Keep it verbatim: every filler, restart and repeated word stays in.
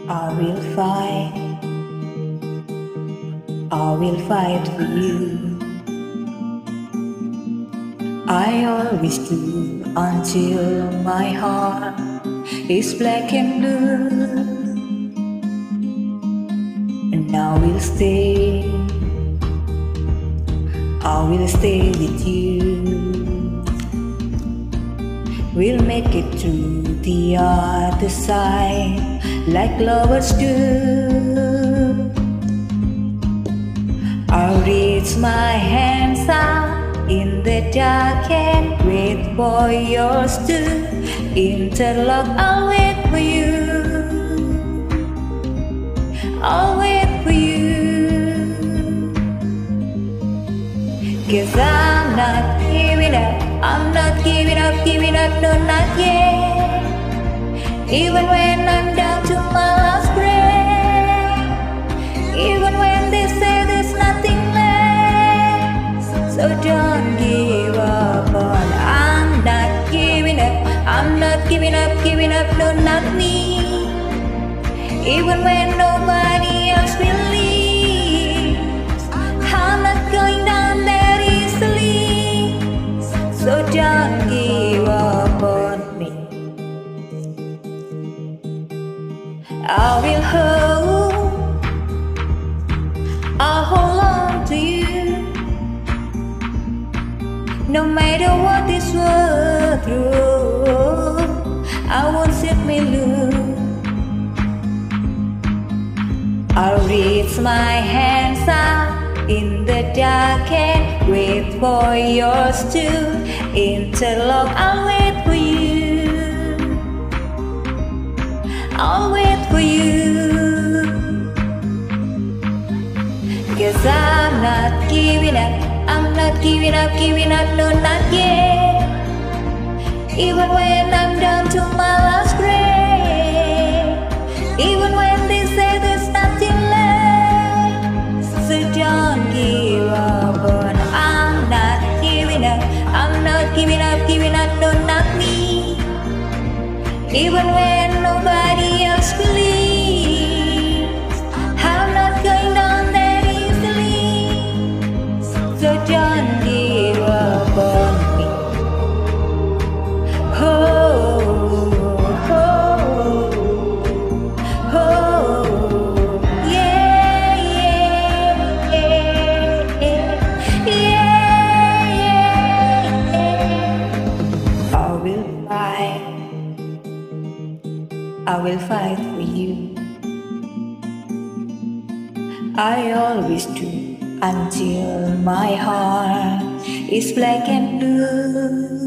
I will fight, I will fight for you. I always do until my heart is black and blue. And I will stay, I will stay with you. We'll make it through the other side like lovers do. I'll reach my hands out in the dark and wait for yours to interlock. I'll wait for you, I'll wait for you, 'cause I'm not giving up, I'm not giving up, giving up, no, not yet. Even when I'm down to my last breath, even when they say there's nothing left, so don't give up on. I'm not giving up, I'm not giving up, giving up, no, not me. Even when nobody else believes, I'm not going down that easily, so don't give up on me. I will hold, I'll hold on to you, no matter what this world throws. I won't set me loose. I'll reach my hands out in the dark and wait for yours to interlock. I'll wait for you, I'll wait for you, 'cause I'm not giving up, I'm not giving up, giving up, no, not yet. Even when I'm down to my last breath, even when they say there's nothing left, so don't give up on. I'm not giving up, I'm not giving up, giving up, no, not me. Even when nobody else believes, I'm not going down that easily, so don't give up on me. Oh, oh, oh, yeah, yeah, yeah, yeah, yeah. I will fight, I will fight for you. I always do until my heart is black and blue.